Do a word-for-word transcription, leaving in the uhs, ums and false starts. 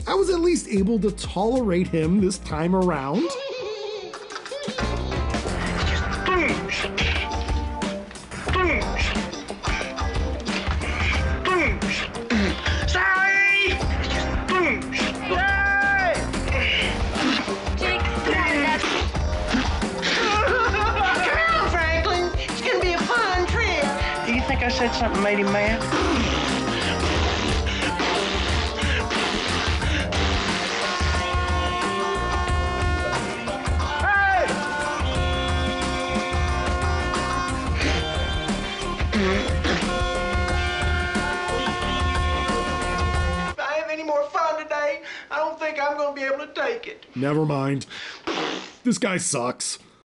I was at least able to tolerate him this time around. I said something made him mad. Hey! If I have any more fun today, I don't think I'm going to be able to take it. Never mind. This guy sucks.